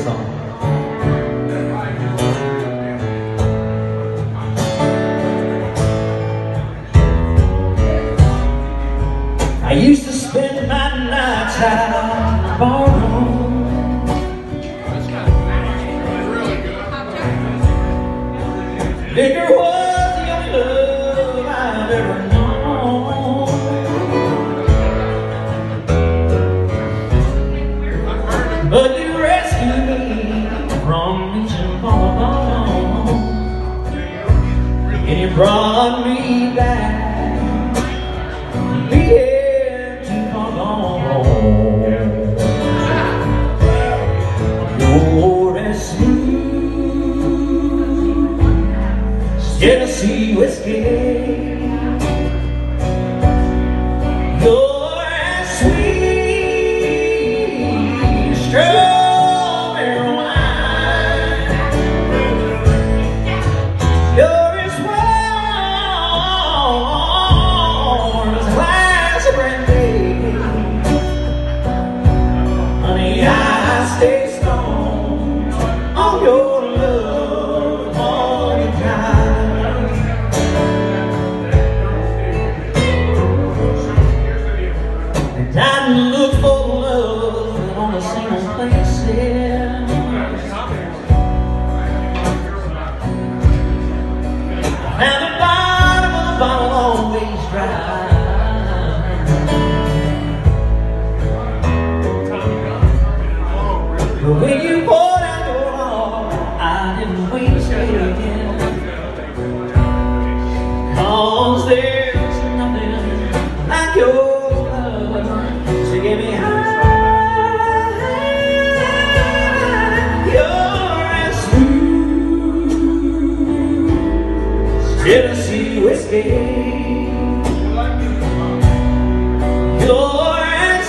song. I used to spend my nights out in the barroom. Liquor was the only love I've ever known. But you rescued me from reaching for the bone, and you brought me back. You're as smooth as Tennessee whiskey. You're as sweet as strawberry wine. You're as warm as a glass of brandy. Honey, I stay stoned on your love all the time. And I look for love on the same places. And the bottom of the bottle always dry. But when you poured out your heart, I didn't wait to say it again. 'Cause there's nothing like your love to get me high. You're as smooth as Tennessee whiskey. You're as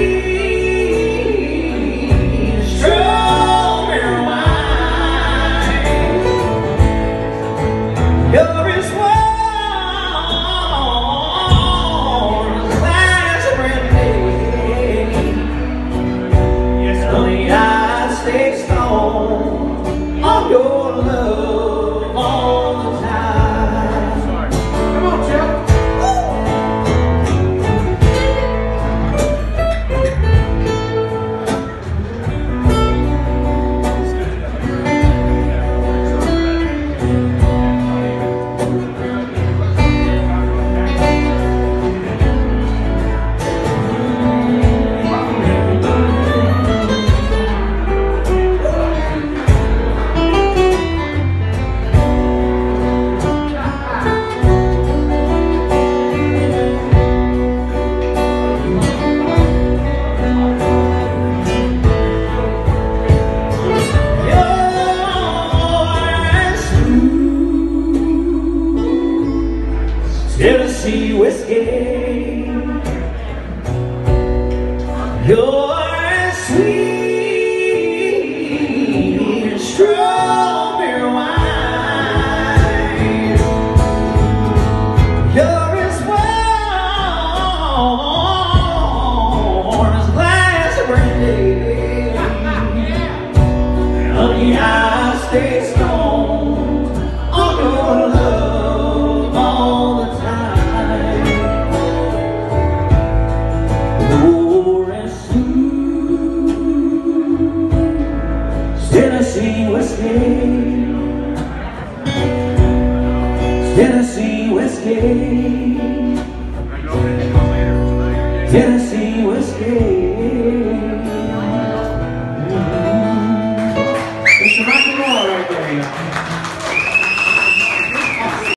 sweet as strawberry wine. You're as warm as a glass of brandy. Honey, I stay stoned on your love all the time. Come on, Chuck. Tennessee whiskey. You're as sweet as strawberry wine. You're as warm as a glass of brandy. Honey, I stay stoned on your love all the time. You're as smooth as Tennessee whiskey. Tennessee whiskey. Tennessee whiskey.